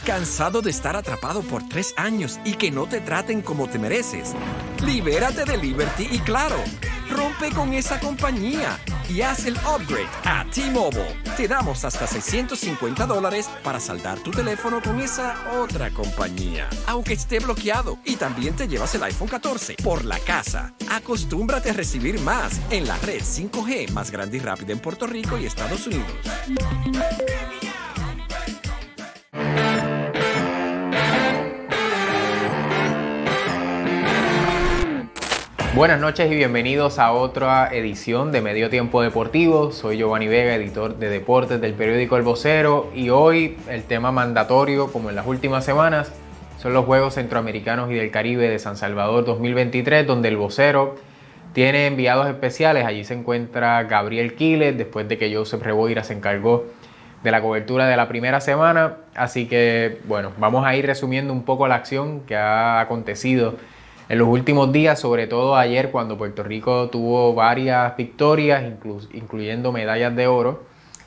¿Cansado de estar atrapado por 3 años y que no te traten como te mereces? Libérate de Liberty y Claro. Rompe con esa compañía y haz el upgrade a T-Mobile. Te damos hasta $650 para saldar tu teléfono con esa otra compañía, aunque esté bloqueado. Y también te llevas el iPhone 14 por la casa. Acostúmbrate a recibir más en la red 5G más grande y rápida en Puerto Rico y Estados Unidos. Buenas noches y bienvenidos a otra edición de Medio Tiempo Deportivo. Soy Giovanni Vega, editor de deportes del periódico El Vocero, y hoy el tema mandatorio, como en las últimas semanas, son los Juegos Centroamericanos y del Caribe de San Salvador 2023, donde El Vocero tiene enviados especiales. Allí se encuentra Gabriel Quiles, después de que Joseph Reboira se encargó de la cobertura de la primera semana. Así que, bueno, vamos a ir resumiendo un poco la acción que ha acontecido en los últimos días, sobre todo ayer, cuando Puerto Rico tuvo varias victorias, incluyendo medallas de oro.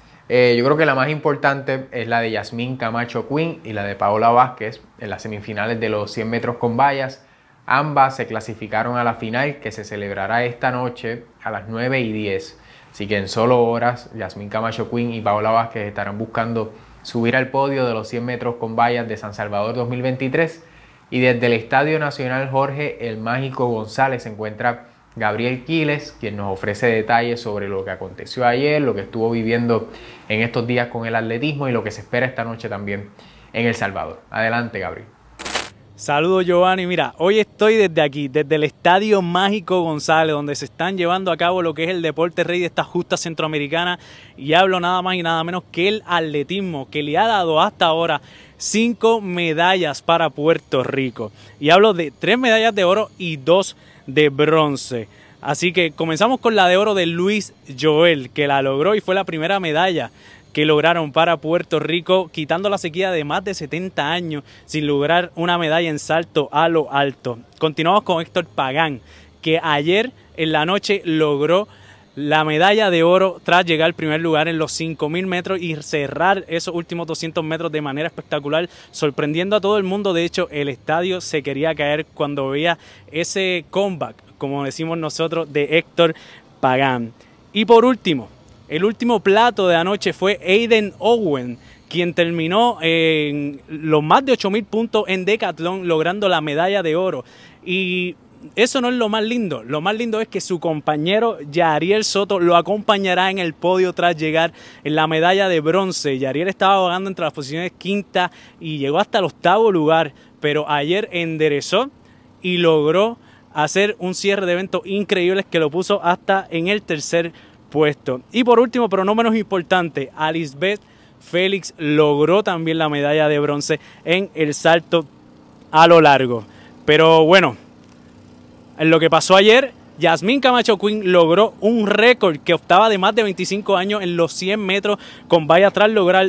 Yo creo que la más importante es la de Yasmín Camacho Quinn y la de Paola Vázquez en las semifinales de los 100 metros con vallas. Ambas se clasificaron a la final, que se celebrará esta noche a las 9:10. Así que en solo horas, Yasmín Camacho Quinn y Paola Vázquez estarán buscando subir al podio de los 100 metros con vallas de San Salvador 2023. Y desde el Estadio Nacional Jorge El Mágico González se encuentra Gabriel Quiles, quien nos ofrece detalles sobre lo que aconteció ayer, lo que estuvo viviendo en estos días con el atletismo y lo que se espera esta noche también en El Salvador. Adelante, Gabriel. Saludos, Giovanni. Mira, hoy estoy desde aquí, desde el Estadio Mágico González, donde se están llevando a cabo lo que es el deporte rey de esta justa centroamericana, y hablo nada más y nada menos que el atletismo, que le ha dado hasta ahora 5 medallas para Puerto Rico. Y hablo de 3 medallas de oro y 2 de bronce. Así que comenzamos con la de oro de Luis Joel, que la logró y fue la primera medalla que lograron para Puerto Rico, quitando la sequía de más de 70 años sin lograr una medalla en salto a lo alto. Continuamos con Héctor Pagán, que ayer en la noche logró la medalla de oro tras llegar al primer lugar en los 5.000 metros y cerrar esos últimos 200 metros de manera espectacular, sorprendiendo a todo el mundo. De hecho, el estadio se quería caer cuando veía ese comeback, como decimos nosotros, de Héctor Pagán. Y por último, el último plato de anoche fue Aiden Owen, quien terminó en los más de 8.000 puntos en decatlón, logrando la medalla de oro. Y eso no es lo más lindo. Lo más lindo es que su compañero Yariel Soto lo acompañará en el podio tras llegar en la medalla de bronce. Yariel estaba vagando entre las posiciones quinta y llegó hasta el 8º lugar, pero ayer enderezó y logró hacer un cierre de eventos increíbles que lo puso hasta en el 3er puesto. Y por último, pero no menos importante, Alisbeth Félix logró también la medalla de bronce en el salto a lo largo. Pero bueno, en lo que pasó ayer, Yasmín Camacho Quinn logró un récord que optaba de más de 25 años en los 100 metros con valla tras lograr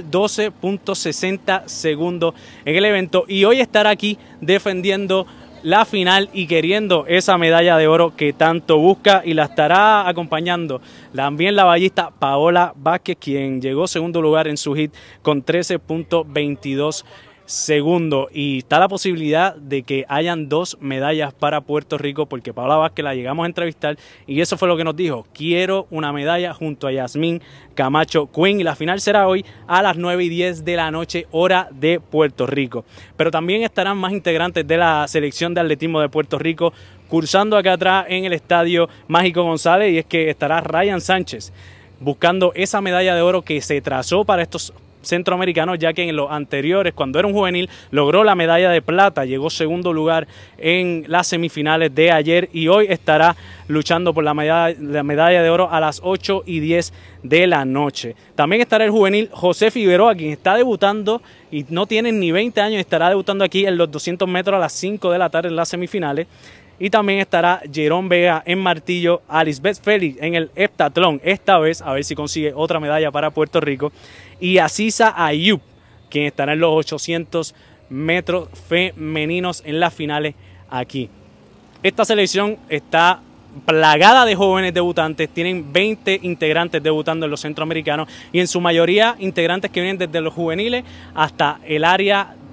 12.60 segundos en el evento, y hoy estará aquí defendiendo la final y queriendo esa medalla de oro que tanto busca, y la estará acompañando también la ballista Paola Vázquez, quien llegó segundo lugar en su hit con 13.22 segundos. Y está la posibilidad de que hayan 2 medallas para Puerto Rico, porque Paola Vázquez la llegamos a entrevistar y eso fue lo que nos dijo: quiero una medalla junto a Yasmín Camacho Quinn, y la final será hoy a las 9:10 de la noche, hora de Puerto Rico. Pero también estarán más integrantes de la selección de atletismo de Puerto Rico cursando acá atrás en el Estadio Mágico González, y es que estará Ryan Sánchez buscando esa medalla de oro que se trazó para estos centroamericanos, ya que en los anteriores, cuando era un juvenil, logró la medalla de plata, llegó segundo lugar en las semifinales de ayer, y hoy estará luchando por la medalla de oro a las 8:10 de la noche. También estará el juvenil José Figueroa, quien está debutando y no tiene ni 20 años, estará debutando aquí en los 200 metros a las 5 de la tarde en las semifinales. Y también estará Jerón Vega en martillo, Alisbeth Félix en el heptatlón, esta vez a ver si consigue otra medalla para Puerto Rico, y Aziza Ayub, quien estará en los 800 metros femeninos en las finales aquí. Esta selección está plagada de jóvenes debutantes, tienen 20 integrantes debutando en los centroamericanos, y en su mayoría integrantes que vienen desde los juveniles hasta el área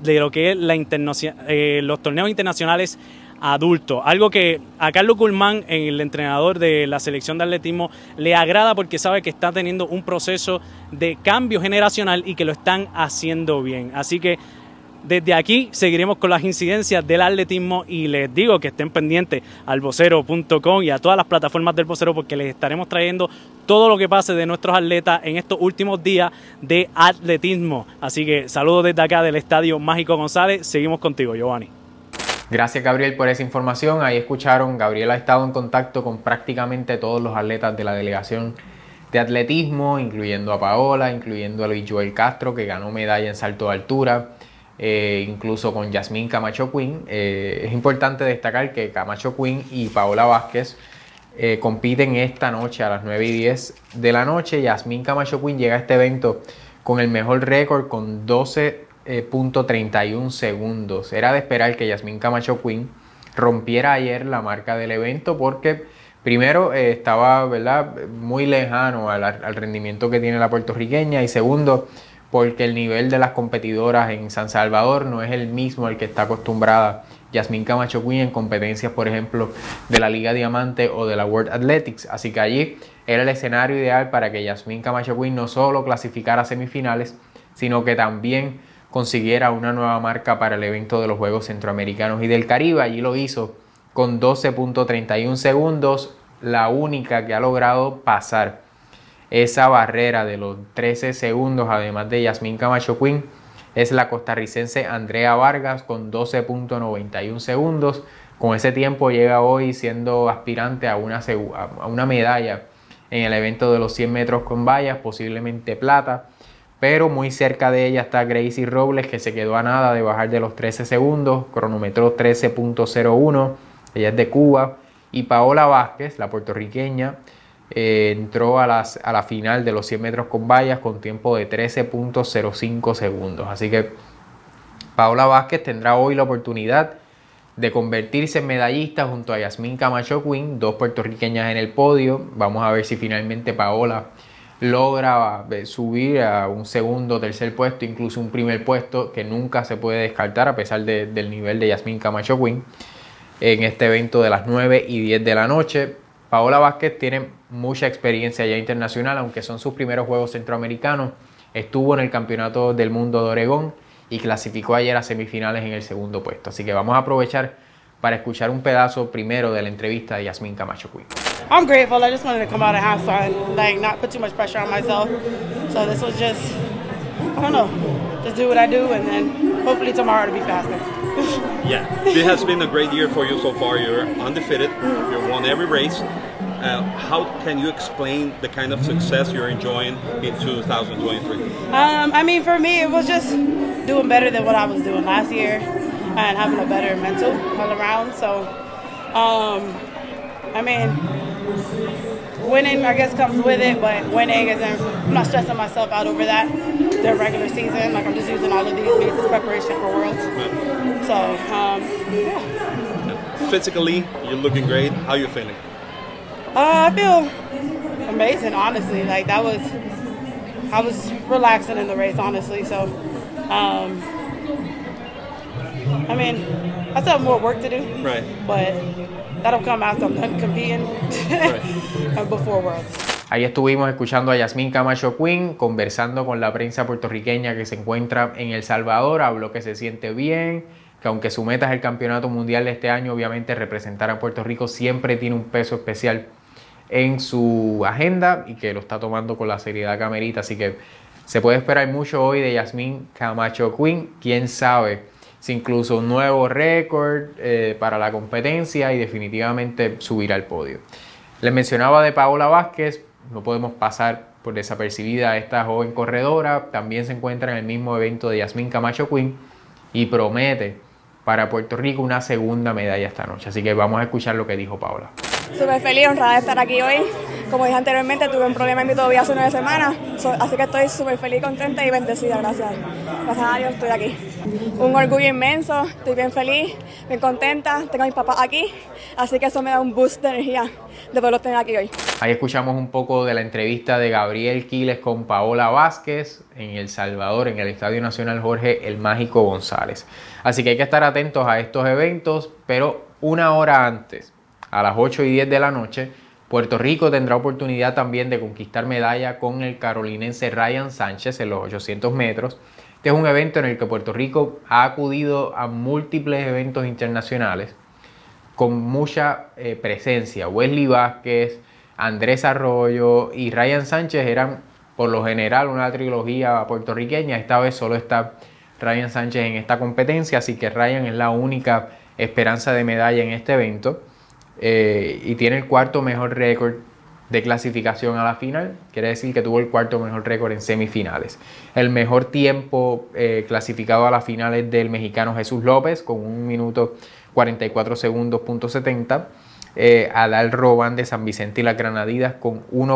de lo que es los torneos internacionales adultos. Algo que a Carlos Guzmán, el entrenador de la selección de atletismo, le agrada porque sabe que está teniendo un proceso de cambio generacional y que lo están haciendo bien. Así que desde aquí seguiremos con las incidencias del atletismo y les digo que estén pendientes al vocero.com y a todas las plataformas del Vocero porque les estaremos trayendo todo lo que pase de nuestros atletas en estos últimos días de atletismo. Así que saludos desde acá del Estadio Mágico González. Seguimos contigo, Giovanni. Gracias, Gabriel, por esa información. Ahí escucharon, Gabriel ha estado en contacto con prácticamente todos los atletas de la delegación de atletismo, incluyendo a Paola, incluyendo a Luis Joel Castro, que ganó medalla en salto de altura, incluso con Yasmín Camacho Quinn. Es importante destacar que Camacho Quinn y Paola Vázquez compiten esta noche a las 9:10 de la noche. Yasmín Camacho Quinn llega a este evento con el mejor récord, con 12.31 segundos. Era de esperar que Yasmín Camacho Quinn rompiera ayer la marca del evento porque primero estaba, ¿verdad?, muy lejano al rendimiento que tiene la puertorriqueña, y segundo porque el nivel de las competidoras en San Salvador no es el mismo al que está acostumbrada Yasmín Camacho Quinn en competencias, por ejemplo, de la Liga Diamante o de la World Athletics. Así que allí era el escenario ideal para que Yasmín Camacho Quinn no solo clasificara a semifinales, sino que también consiguiera una nueva marca para el evento de los Juegos Centroamericanos y del Caribe. Allí lo hizo con 12.31 segundos, la única que ha logrado pasar esa barrera de los 13 segundos, además de Yasmín Camacho Quinn, es la costarricense Andrea Vargas con 12.91 segundos. Con ese tiempo llega hoy siendo aspirante a una medalla en el evento de los 100 metros con vallas, posiblemente plata, pero muy cerca de ella está Gracie Robles, que se quedó a nada de bajar de los 13 segundos, cronometró 13.01, ella es de Cuba, y Paola Vázquez, la puertorriqueña, entró a la final de los 100 metros con vallas con tiempo de 13.05 segundos. Así que Paola Vázquez tendrá hoy la oportunidad de convertirse en medallista junto a Yasmín Camacho Quinn, dos puertorriqueñas en el podio. Vamos a ver si finalmente Paola logra subir a un segundo o tercer puesto, incluso un primer puesto, que nunca se puede descartar a pesar del nivel de Yasmín Camacho Quinn en este evento de las 9:10 de la noche. Paola Vázquez tiene mucha experiencia ya internacional, aunque son sus primeros Juegos Centroamericanos. Estuvo en el Campeonato del Mundo de Oregón y clasificó ayer a semifinales en el segundo puesto. Así que vamos a aprovechar para escuchar un pedazo primero de la entrevista de Yasmín Camacho Quinn. I'm grateful. I just wanted to come out and have fun, like not put too much pressure on myself. So this was just, I don't know, just do what I do, and then hopefully tomorrow to be faster. Yeah, this has been a great year for you so far. You're undefeated. You've won every race. How can you explain the kind of success you're enjoying in 2023? I mean, for me, it was just doing better than what I was doing last year and having a better mental all around. So, I mean, winning, I guess, comes with it, but winning isn't, I'm not stressing myself out over that. The regular season, like I'm just using all of these meets as preparation for Worlds. So, yeah. Physically, you're looking great. How are you feeling? I feel amazing, honestly. Like I was relaxing in the race, honestly. So, I mean, I still have more work to do. Right. But that'll come after I'm done competing and before Worlds. Ahí estuvimos escuchando a Yasmín Camacho Quinn conversando con la prensa puertorriqueña que se encuentra en El Salvador. Habló que se siente bien, que aunque su meta es el campeonato mundial de este año, obviamente representar a Puerto Rico siempre tiene un peso especial en su agenda y que lo está tomando con la seriedad que amerita. Así que se puede esperar mucho hoy de Yasmín Camacho Quinn. Quién sabe si incluso un nuevo récord para la competencia y definitivamente subir al podio. Les mencionaba de Paola Vázquez. No podemos pasar por desapercibida a esta joven corredora. También se encuentra en el mismo evento de Yasmín Camacho Quinn y promete para Puerto Rico una segunda medalla esta noche. Así que vamos a escuchar lo que dijo Paola. Súper feliz, honrada de estar aquí hoy. Como dije anteriormente, tuve un problema en mi tobillo hace 9 semanas, así que estoy súper feliz, contenta y bendecida, gracias a Dios estoy aquí. Un orgullo inmenso, estoy bien feliz, bien contenta, tengo a mis papás aquí, así que eso me da un boost de energía de poderlos tener aquí hoy. Ahí escuchamos un poco de la entrevista de Gabriel Quiles con Paola Vázquez en El Salvador, en el Estadio Nacional Jorge El Mágico González. Así que hay que estar atentos a estos eventos, pero una hora antes, a las 8:10 de la noche, Puerto Rico tendrá oportunidad también de conquistar medalla con el carolinense Ryan Sánchez en los 800 metros. Este es un evento en el que Puerto Rico ha acudido a múltiples eventos internacionales con mucha presencia. Wesley Vázquez, Andrés Arroyo y Ryan Sánchez eran por lo general una trilogía puertorriqueña. Esta vez solo está Ryan Sánchez en esta competencia, así que Ryan es la única esperanza de medalla en este evento y tiene el cuarto mejor récord de clasificación a la final. Quiere decir que tuvo el cuarto mejor récord en semifinales. El mejor tiempo clasificado a la final es del mexicano Jesús López con 1 minuto 44 segundos .70. Adal Roban de San Vicente y las Granadinas con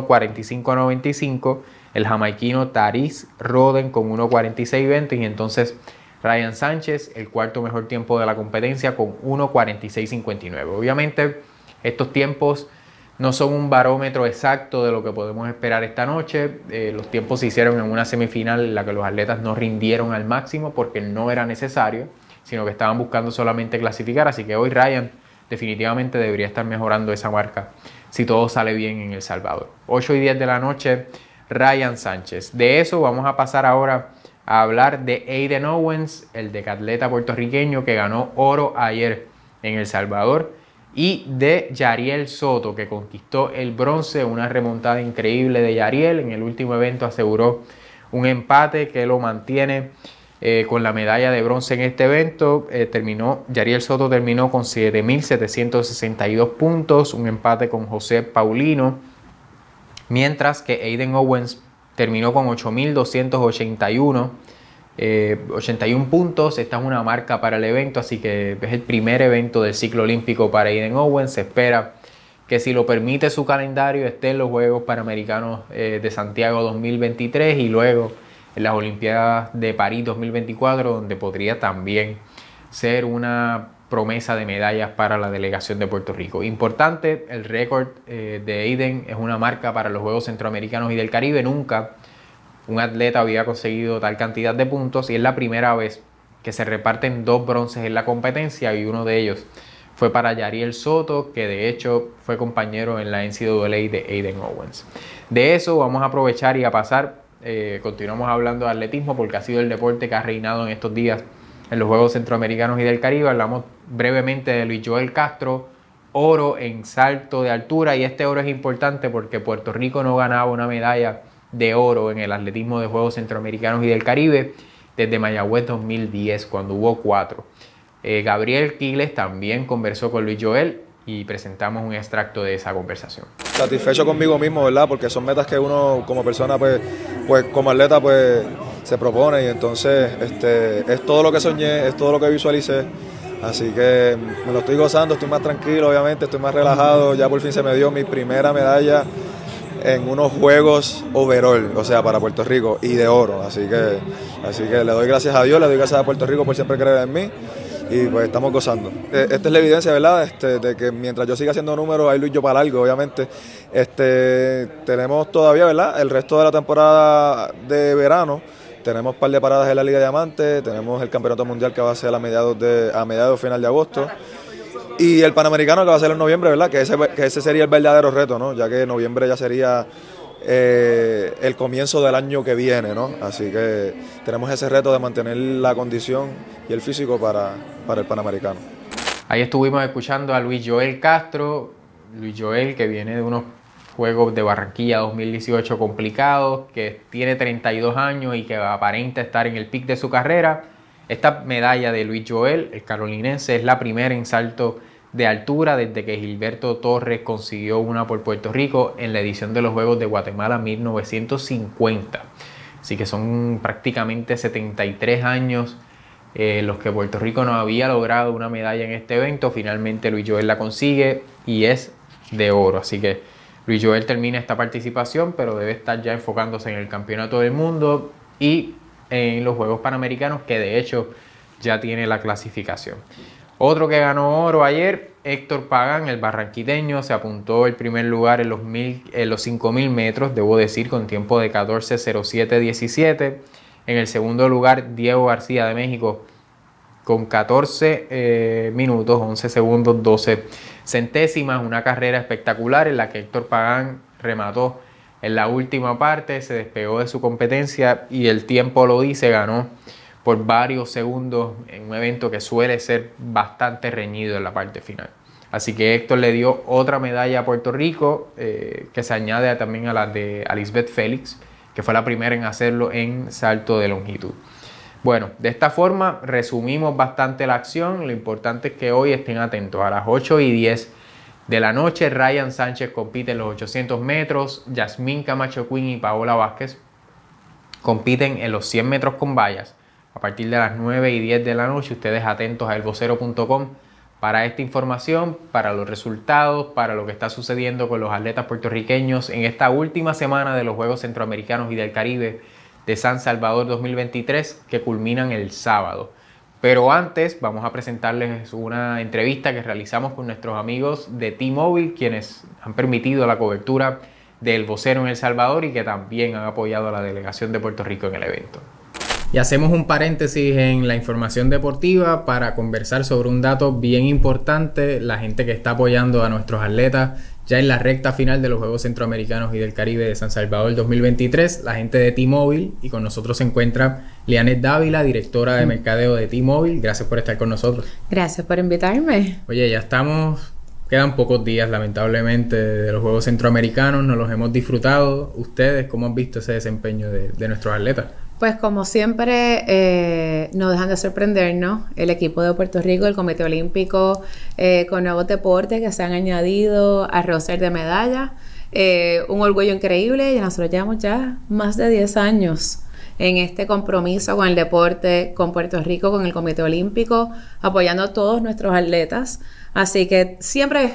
1:45.95. El jamaiquino Tariz Roden con 1:46.20. Y entonces Ryan Sánchez, el cuarto mejor tiempo de la competencia, con 1:46.59. Obviamente estos tiempos no son un barómetro exacto de lo que podemos esperar esta noche. Los tiempos se hicieron en una semifinal en la que los atletas no rindieron al máximo porque no era necesario, sino que estaban buscando solamente clasificar. Así que hoy Ryan definitivamente debería estar mejorando esa marca si todo sale bien en El Salvador. 8:10 de la noche, Ryan Sánchez. De eso vamos a pasar ahora a hablar de Aiden Owens, el decatleta puertorriqueño que ganó oro ayer en El Salvador, y de Yariel Soto, que conquistó el bronce, una remontada increíble de Yariel. En el último evento aseguró un empate que lo mantiene con la medalla de bronce en este evento. Yariel Soto terminó con 7.762 puntos, un empate con José Paulino, mientras que Aiden Owens terminó con 8.281 81 puntos. Esta es una marca para el evento, así que es el primer evento del ciclo olímpico para Aiden Owens. Se espera que, si lo permite su calendario, esté en los Juegos Panamericanos de Santiago 2023 y luego en las Olimpiadas de París 2024, donde podría también ser una promesa de medallas para la delegación de Puerto Rico. Importante, el récord de Aiden es una marca para los Juegos Centroamericanos y del Caribe. Nunca un atleta había conseguido tal cantidad de puntos y es la primera vez que se reparten 2 bronces en la competencia, y uno de ellos fue para Yariel Soto, que de hecho fue compañero en la NCAA de Aiden Owens. De eso vamos a aprovechar y a pasar, continuamos hablando de atletismo porque ha sido el deporte que ha reinado en estos días en los Juegos Centroamericanos y del Caribe. Hablamos brevemente de Luis Joel Castro, oro en salto de altura, y este oro es importante porque Puerto Rico no ganaba una medalla de oro en el atletismo de Juegos Centroamericanos y del Caribe desde Mayagüez 2010, cuando hubo 4. Gabriel Quiles también conversó con Luis Joel y presentamos un extracto de esa conversación. Satisfecho conmigo mismo, ¿verdad? Porque son metas que uno como persona, pues como atleta, pues se propone, y entonces es todo lo que soñé, es todo lo que visualicé. Así que me lo estoy gozando, estoy más tranquilo, obviamente, estoy más relajado. Ya por fin se me dio mi primera medalla en unos juegos overall, o sea, para Puerto Rico, y de oro. Así que le doy gracias a Dios, le doy gracias a Puerto Rico por siempre creer en mí, y pues estamos gozando. Esta es la evidencia, ¿verdad? De que mientras yo siga haciendo números, hay luz yo para largo, obviamente. Tenemos todavía, ¿verdad?, el resto de la temporada de verano. Tenemos un par de paradas en la Liga Diamante, tenemos el Campeonato Mundial que va a ser a mediados final de agosto, y el Panamericano que va a ser en noviembre, ¿verdad? Que ese sería el verdadero reto, ¿no? Ya que noviembre ya sería el comienzo del año que viene, ¿no? Así que tenemos ese reto de mantener la condición y el físico para el Panamericano. Ahí estuvimos escuchando a Luis Joel Castro. Luis Joel, que viene de unos Juegos de Barranquilla 2018 complicados, que tiene 32 años y que aparenta estar en el pic de su carrera. Esta medalla de Luis Joel, el carolinense, es la primera en salto de altura desde que Gilberto Torres consiguió una por Puerto Rico en la edición de los Juegos de Guatemala 1950. Así que son prácticamente 73 años los que Puerto Rico no había logrado una medalla en este evento. Finalmente Luis Joel la consigue y es de oro. Así que Luis Joel termina esta participación, pero debe estar ya enfocándose en el Campeonato del Mundo y en los Juegos Panamericanos, que de hecho ya tiene la clasificación. Otro que ganó oro ayer, Héctor Pagán, el barranquiteño, se apuntó el primer lugar en los 5.000 metros, debo decir, con tiempo de 14:07:17. En el segundo lugar, Diego García de México, con 14 minutos, 11 segundos, 12 centésimas. Una carrera espectacular en la que Héctor Pagán remató en la última parte, se despegó de su competencia y el tiempo lo dice, ganó por varios segundos en un evento que suele ser bastante reñido en la parte final. Así que Héctor le dio otra medalla a Puerto Rico, que se añade también a la de Alisbeth Félix, que fue la primera en hacerlo en salto de longitud. Bueno, de esta forma resumimos bastante la acción. Lo importante es que hoy estén atentos. A las 8:10 de la noche, Ryan Sánchez compite en los 800 metros, Yasmín Camacho Quinn y Paola Vázquez compiten en los 100 metros con vallas. A partir de las 9:10 de la noche, ustedes atentos a elvocero.com para esta información, para los resultados, para lo que está sucediendo con los atletas puertorriqueños en esta última semana de los Juegos Centroamericanos y del Caribe de San Salvador 2023, que culminan el sábado. Pero antes vamos a presentarles una entrevista que realizamos con nuestros amigos de T-Mobile, quienes han permitido la cobertura del vocero en El Salvador y que también han apoyado a la delegación de Puerto Rico en el evento. Y hacemos un paréntesis en la información deportiva para conversar sobre un dato bien importante. La gente que está apoyando a nuestros atletas ya en la recta final de los Juegos Centroamericanos y del Caribe de San Salvador 2023, la gente de T-Mobile, y con nosotros se encuentra Lianet Dávila, directora de mercadeo de T-Mobile. Gracias por estar con nosotros. Gracias por invitarme. Oye, ya estamos, quedan pocos días lamentablemente de los Juegos Centroamericanos, nos los hemos disfrutado. ¿Ustedes cómo han visto ese desempeño de nuestros atletas? Pues como siempre no dejan de sorprendernos el equipo de Puerto Rico, el Comité Olímpico, con nuevos deportes que se han añadido al roster de medallas. Un orgullo increíble, y nosotros llevamos ya más de 10 años en este compromiso con el deporte, con Puerto Rico, con el Comité Olímpico, apoyando a todos nuestros atletas. Así que siempre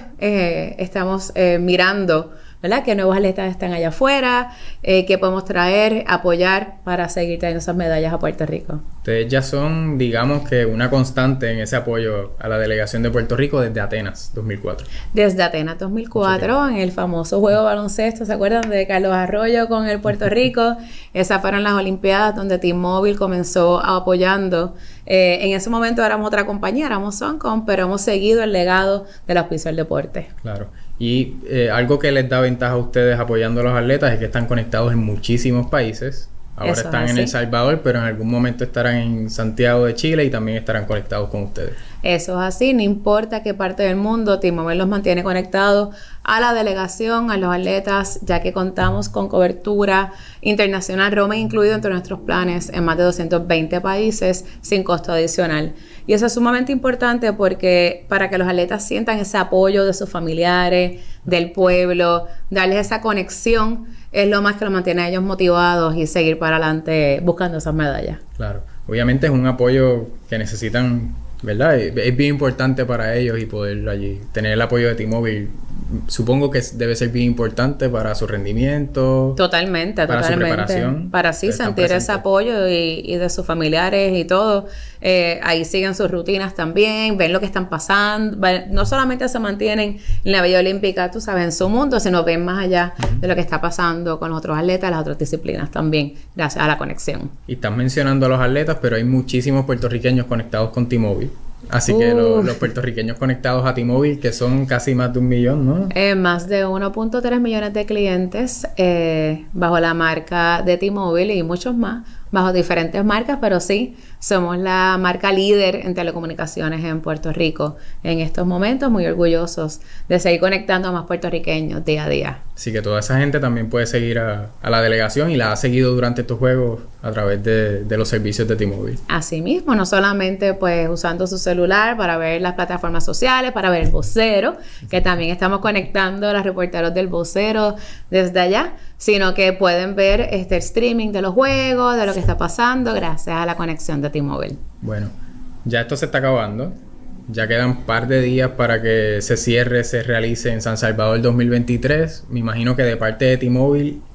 estamos mirando, ¿verdad?, qué nuevos atletas están allá afuera, qué podemos traer, apoyar para seguir trayendo esas medallas a Puerto Rico. Ustedes ya son, digamos que una constante en ese apoyo a la delegación de Puerto Rico desde Atenas 2004. Desde Atenas 2004, en el famoso juego de baloncesto, ¿se acuerdan de Carlos Arroyo con el Puerto Rico? Esas fueron las Olimpiadas donde T-Mobile comenzó apoyando. En ese momento éramos otra compañía, éramos Suncom, pero hemos seguido el legado del auspicio del deporte. Claro. Y algo que les da ventaja a ustedes apoyando a los atletas es que están conectados en muchísimos países. Ahora Eso están en El Salvador, pero en algún momento estarán en Santiago de Chile y también estarán conectados con ustedes. Eso es así, no importa qué parte del mundo, T-Mobile los mantiene conectados a la delegación, a los atletas, ya que contamos con cobertura internacional, roaming incluido entre nuestros planes en más de 220 países sin costo adicional. Y eso es sumamente importante porque para que los atletas sientan ese apoyo de sus familiares, del pueblo, darles esa conexión, es lo más que los mantiene a ellos motivados y seguir para adelante buscando esas medallas. Claro, obviamente es un apoyo que necesitan, ¿verdad? Es bien importante para ellos y poder allí tener el apoyo de T-Mobile. Supongo que debe ser bien importante para su rendimiento. Totalmente, para totalmente. Su preparación. Para sí sentir ese apoyo y de sus familiares y todo. Ahí siguen sus rutinas también, ven lo que están pasando. No solamente se mantienen en la Villa Olímpica, tú sabes, en su mundo, sino ven más allá de lo que está pasando con los otros atletas, las otras disciplinas también, gracias a la conexión. Y estás mencionando a los atletas, pero hay muchísimos puertorriqueños conectados con T-Mobile. Así que los puertorriqueños conectados a T-Mobile, que son casi más de 1 millón, ¿no? Más de 1.3 millones de clientes bajo la marca de T-Mobile y muchos más bajo diferentes marcas, pero sí, somos la marca líder en telecomunicaciones en Puerto Rico en estos momentos, muy orgullosos de seguir conectando a más puertorriqueños día a día. Así que toda esa gente también puede seguir a la delegación y la ha seguido durante estos juegos a través de los servicios de T-Mobile. Así mismo, no solamente pues usando su celular para ver las plataformas sociales, para ver el vocero, que también estamos conectando a los reporteros del vocero desde allá, sino que pueden ver el streaming de los juegos, de lo que está pasando gracias a la conexión de T-Mobile. Bueno, ya esto se está acabando. Ya quedan un par de días para que se realice en San Salvador 2023. Me imagino que de parte de T-Mobile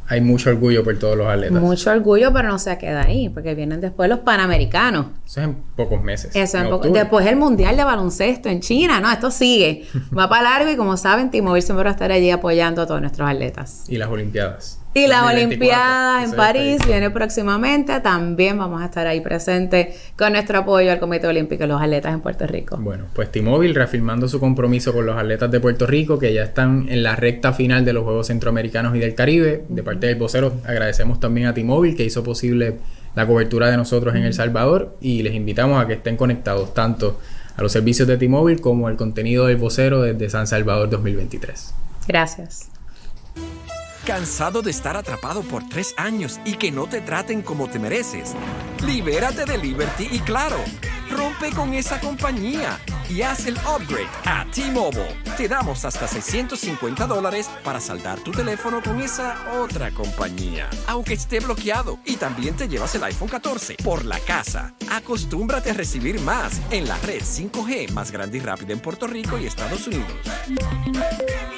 hay mucho orgullo por todos los atletas. Mucho orgullo, pero no se queda ahí, porque vienen después los Panamericanos. Eso es en pocos meses. Eso después el Mundial de Baloncesto en China, ¿no? Esto sigue. Va para largo y como saben, T-Mobile siempre va a estar allí apoyando a todos nuestros atletas. Y las Olimpiadas. Y las Olimpiadas en París viene próximamente. También vamos a estar ahí presentes con nuestro apoyo al Comité Olímpico y los atletas en Puerto Rico. Bueno, pues T-Mobile reafirmando su compromiso con los atletas de Puerto Rico, que ya están en la recta final de los Juegos Centroamericanos y del Caribe. De parte del vocero, agradecemos también a T-Mobile, que hizo posible la cobertura de nosotros en El Salvador, y les invitamos a que estén conectados tanto a los servicios de T-Mobile como al contenido del vocero desde San Salvador 2023. Gracias. ¿Cansado de estar atrapado por 3 años y que no te traten como te mereces? Libérate de Liberty y Claro. Rompe con esa compañía y haz el upgrade a T-Mobile. Te damos hasta $650 para saldar tu teléfono con esa otra compañía, aunque esté bloqueado. Y también te llevas el iPhone 14 por la casa. Acostúmbrate a recibir más en la red 5G más grande y rápida en Puerto Rico y Estados Unidos.